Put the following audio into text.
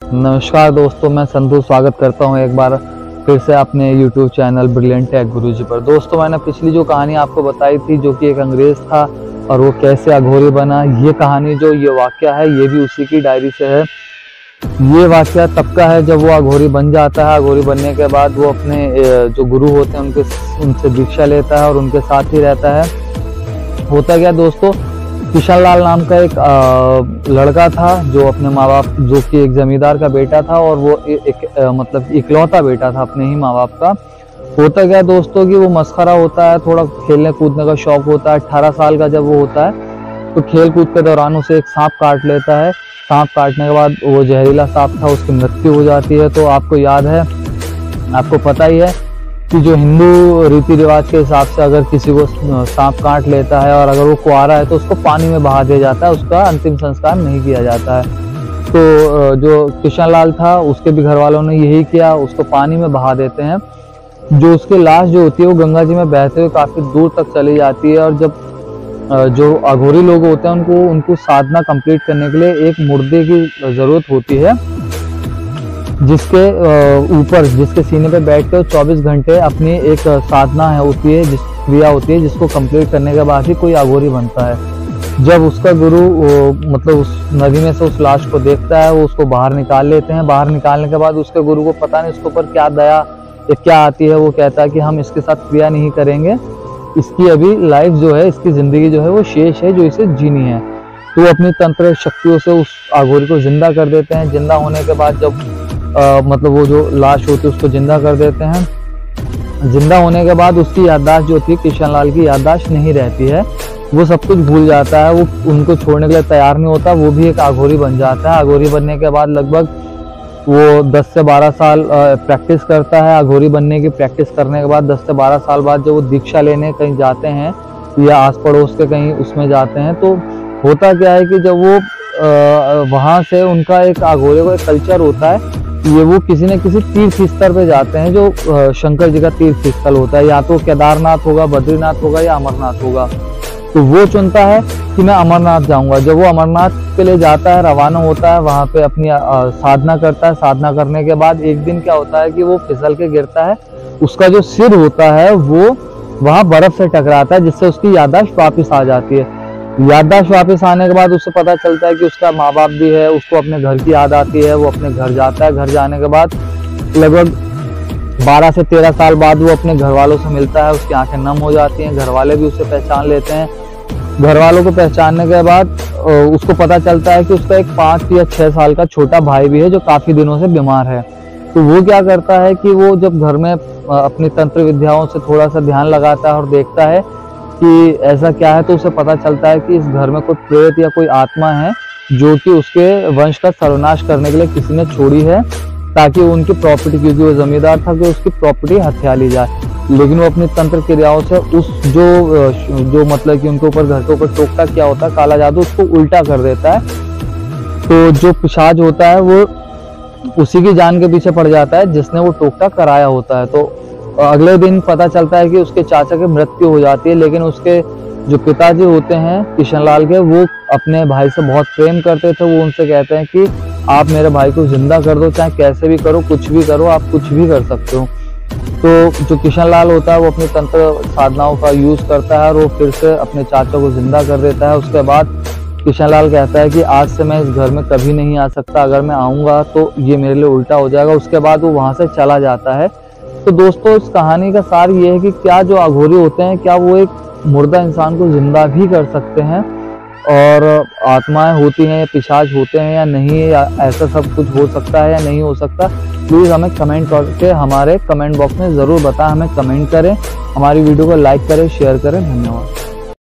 नमस्कार दोस्तों, मैं संधू स्वागत करता हूं एक बार फिर से अपने YouTube channel brilliant tech Guruji पर। दोस्तों, मैंने पिछली जो कहानी आपको बताई थी, जो कि एक अंग्रेज था और वो कैसे अघोरी बना, ये कहानी जो ये वाकया है ये भी उसी की डायरी से है। ये वाकया तब का है जब वो अघोरी बन जाता है। अघोरी बनने के बाद वो अपने जो गुरु होते हैं उनसे दीक्षा लेता है और उनके साथ ही रहता है। होता क्या दोस्तों, किशन लाल नाम का एक लड़का था जो अपने माँ बाप, जो कि एक जमींदार का बेटा था और वो मतलब इकलौता बेटा था अपने ही माँ बाप का। होता क्या दोस्तों कि वो मस्खरा होता है, थोड़ा खेलने कूदने का शौक होता है। 18 साल का जब वो होता है तो खेल कूद के दौरान उसे एक सांप काट लेता है। सांप काटने के बाद वो जहरीला सांप था, उसकी मृत्यु हो जाती है। तो आपको याद है, आपको पता ही है कि जो हिंदू रीति रिवाज के हिसाब से अगर किसी को सांप काट लेता है और अगर वो कुआरा है तो उसको पानी में बहा दिया जाता है, उसका अंतिम संस्कार नहीं किया जाता है। तो जो किशन लाल था उसके भी घर वालों ने यही किया, उसको पानी में बहा देते हैं। जो उसकी लाश जो होती है वो गंगा जी में बहते हुए काफी दूर तक चली जाती है। और जब जो अघोरी लोग होते हैं उनको साधना कंप्लीट करने के लिए एक मुर्दे की जरूरत होती है, जिसके ऊपर, जिसके सीने पे बैठ के 24 घंटे अपनी एक साधना है होती है, जिस क्रिया होती है, जिसको कंप्लीट करने के बाद ही कोई अघोरी बनता है। जब उसका गुरु मतलब उस नदी में से उस लाश को देखता है, वो उसको बाहर निकाल लेते हैं। बाहर निकालने के बाद उसके गुरु को पता नहीं उसके ऊपर क्या दया या क्या आती है, वो कहता है कि हम इसके साथ क्रिया नहीं करेंगे, इसकी अभी लाइफ जो है, इसकी जिंदगी जो है वो शेष है जो इसे जीनी है। तो वो अपनी तंत्र शक्तियों से उस अघोरी को जिंदा कर देते हैं। जिंदा होने के बाद जब मतलब वो जो लाश होती है उसको जिंदा कर देते हैं। जिंदा होने के बाद उसकी याददाश्त जो थी, किशन लाल की याददाश्त नहीं रहती है, वो सब कुछ भूल जाता है, वो उनको छोड़ने के लिए तैयार नहीं होता, वो भी एक अघोरी बन जाता है। अघोरी बनने के बाद लगभग वो 10 से 12 साल प्रैक्टिस करता है। अघोरी बनने की प्रैक्टिस करने के बाद 10 से 12 साल बाद जब वो दीक्षा लेने कहीं जाते हैं या आस पड़ोस के कहीं उसमें जाते हैं, तो होता क्या है कि जब वो वहाँ से उनका एक अघोरी का एक कल्चर होता है, ये वो किसी न किसी तीर्थ स्थल पे जाते हैं जो शंकर जी का तीर्थ स्थल होता है, या तो केदारनाथ होगा, बद्रीनाथ होगा या अमरनाथ होगा। तो वो चुनता है कि मैं अमरनाथ जाऊंगा। जब वो अमरनाथ के लिए जाता है, रवाना होता है, वहां पे अपनी साधना करता है। साधना करने के बाद एक दिन क्या होता है कि वो फिसल के गिरता है, उसका जो सिर होता है वो वहां बर्फ से टकराता है, जिससे उसकी याददाश्त वापिस आ जाती है। याददाश्त वापस आने के बाद उसे पता चलता है कि उसका माँ बाप भी है, उसको अपने घर की याद आती है, वो अपने घर जाता है। घर जाने के बाद लगभग 12 से 13 साल बाद वो अपने घर वालों से मिलता है, उसकी आंखें नम हो जाती हैं, घर वाले भी उसे पहचान लेते हैं। घर वालों को पहचानने के बाद उसको पता चलता है कि उसका एक 5 या 6 साल का छोटा भाई भी है जो काफी दिनों से बीमार है। तो वो क्या करता है कि वो जब घर में अपनी तंत्र विद्याओं से थोड़ा सा ध्यान लगाता है और देखता है कि ऐसा क्या है, तो उसे पता चलता है कि इस घर में कोई प्रेत या कोई आत्मा है जो कि उसके वंश का सर्वनाश करने के लिए किसी ने छोड़ी है, ताकि उनकी प्रॉपर्टी, क्योंकि वो जमींदार था, कि उसकी प्रॉपर्टी हथिया ली जाए। लेकिन वो अपनी तंत्र क्रियाओं से उस जो मतलब कि उनके ऊपर, घर के ऊपर टोकटा किया होता है, काला जादू, उसको उल्टा कर देता है। तो जो पिशाच होता है वो उसी की जान के पीछे पड़ जाता है जिसने वो टोकटा कराया होता है। तो अगले दिन पता चलता है कि उसके चाचा की मृत्यु हो जाती है। लेकिन उसके जो पिताजी होते हैं किशन लाल के, वो अपने भाई से बहुत प्रेम करते थे। वो उनसे कहते हैं कि आप मेरे भाई को जिंदा कर दो, चाहे कैसे भी करो, कुछ भी करो, आप कुछ भी कर सकते हो। तो जो किशन लाल होता है वो अपनी तंत्र साधनाओं का यूज करता है और वो फिर से अपने चाचा को जिंदा कर देता है। उसके बाद किशन लाल कहता है कि आज से मैं इस घर में कभी नहीं आ सकता, अगर मैं आऊंगा तो ये मेरे लिए उल्टा हो जाएगा। उसके बाद वो वहां से चला जाता है। तो दोस्तों, इस कहानी का सार ये है कि क्या जो अघोरी होते हैं, क्या वो एक मुर्दा इंसान को जिंदा भी कर सकते हैं, और आत्माएं होती हैं या पिशाच होते हैं या नहीं, या ऐसा सब कुछ हो सकता है या नहीं हो सकता। प्लीज़ हमें कमेंट करके हमारे कमेंट बॉक्स में ज़रूर बताएं, हमें कमेंट करें, हमारी वीडियो को लाइक करें, शेयर करें। धन्यवाद।